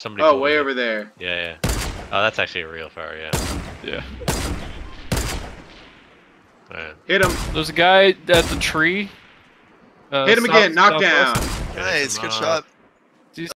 Somebody. Oh, way over there. Yeah, yeah. Oh, that's actually a real fire. Yeah. Yeah. Right. Hit him. There's a guy at the tree. Hit him again. Knockdown. Southwest. Nice, good shot.